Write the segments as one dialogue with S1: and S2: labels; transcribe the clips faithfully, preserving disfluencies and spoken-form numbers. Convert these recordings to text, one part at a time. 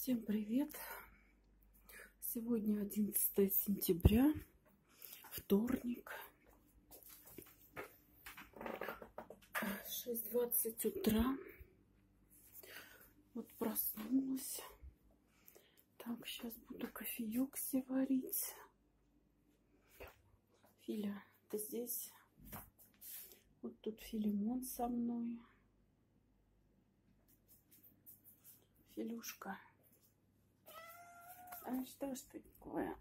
S1: Всем привет! Сегодня одиннадцатое сентября, вторник, шесть двадцать утра. Вот проснулась. Так, сейчас буду кофеек себе варить. Филя, ты здесь? Вот тут Филимон со мной. Филюшка. А что ж такое?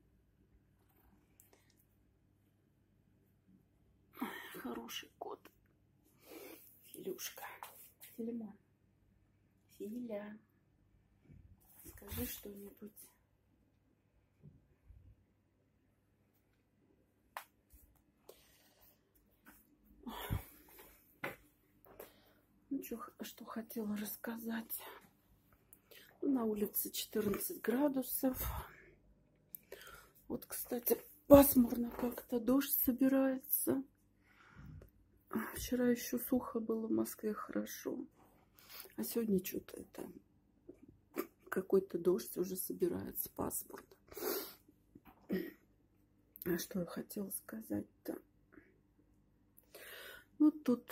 S1: Хороший кот. Филюшка. Филимон. Филя. Скажи что-нибудь. Ну, что, что хотела рассказать. На улице четырнадцать градусов. Вот, кстати, пасмурно как-то, дождь собирается. Вчера еще сухо было в Москве, хорошо. А сегодня что-то это какой-то дождь уже собирается, пасмурно. А что я хотела сказать-то? Ну, тут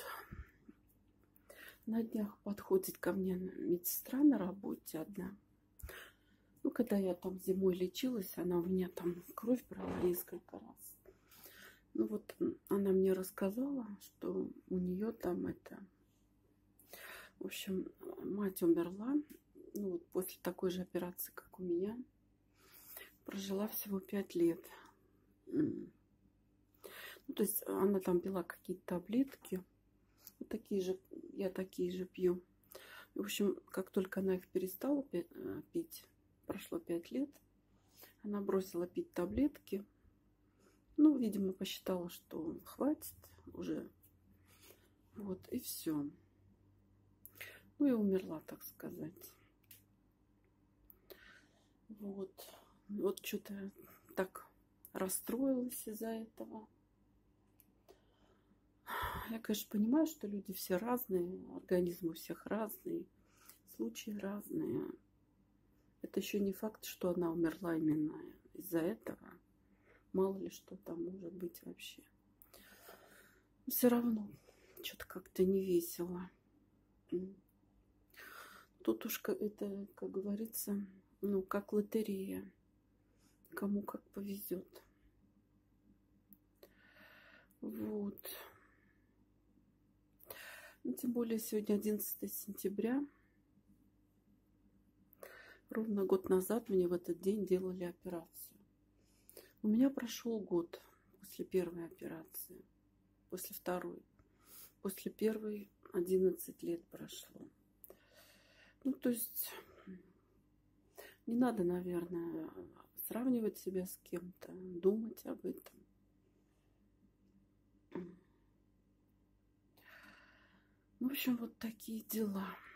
S1: на днях подходит ко мне медсестра на работе одна. Ну, когда я там зимой лечилась, она у меня там кровь брала несколько раз. Ну, вот она мне рассказала, что у нее там это... В общем, мать умерла. Ну, вот после такой же операции, как у меня. Прожила всего пять лет. Ну, то есть она там пила какие-то таблетки. Вот такие же, я такие же пью. В общем, как только она их перестала пить, прошло пять лет, она бросила пить таблетки. Ну, видимо, посчитала, что хватит уже. Вот, и все. Ну, и умерла, так сказать. Вот. Вот что-то так расстроилась из-за этого. Я, конечно, понимаю, что люди все разные, организмы у всех разные, случаи разные. Это еще не факт, что она умерла именно из-за этого. Мало ли что там может быть вообще. Но все равно что-то как-то не весело. Тут уж это, как говорится, ну, как лотерея. Кому как повезет. Вот. Ну, тем более сегодня одиннадцатое сентября. Ровно год назад мне в этот день делали операцию. У меня прошел год после первой операции. После второй. После первой одиннадцать лет прошло. Ну, то есть не надо, наверное, сравнивать себя с кем-то, думать об этом. В общем, вот такие дела.